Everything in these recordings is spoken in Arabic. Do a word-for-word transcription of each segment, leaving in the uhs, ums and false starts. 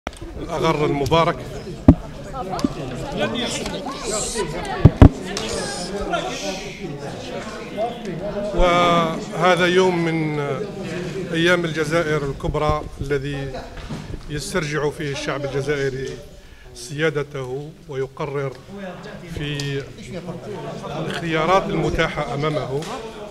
الأغر المبارك. وهذا يوم من أيام الجزائر الكبرى الذي يسترجع فيه الشعب الجزائري سيادته ويقرر في الاختيارات المتاحة أمامه،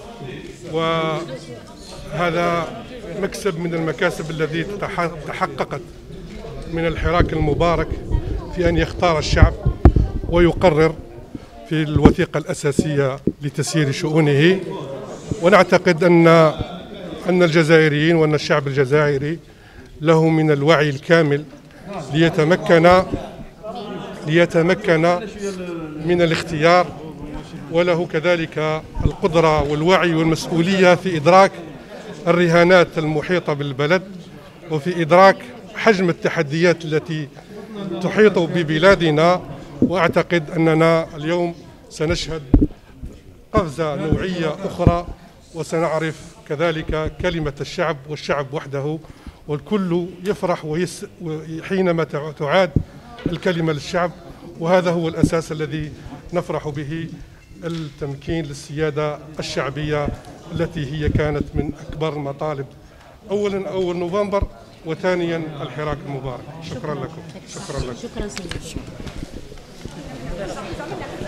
وهذا مكسب من المكاسب التي تحققت من الحراك المبارك في أن يختار الشعب ويقرر في الوثيقة الأساسية لتسيير شؤونه. ونعتقد أن أن الجزائريين وأن الشعب الجزائري له من الوعي الكامل ليتمكن ليتمكن من الاختيار، وله كذلك القدرة والوعي والمسؤولية في إدراك الرهانات المحيطة بالبلد، وفي إدراك حجم التحديات التي تحيط ببلادنا. وأعتقد أننا اليوم سنشهد قفزة نوعية أخرى، وسنعرف كذلك كلمة الشعب والشعب وحده، والكل يفرح ويس حينما تعاد الكلمة للشعب. وهذا هو الأساس الذي نفرح به، التمكين للسيادة الشعبية التي هي كانت من أكبر المطالب، أولا أول نوفمبر، وثانيا الحراك المبارك. شكرا لكم. شكرا لكم. شكرا سيدي.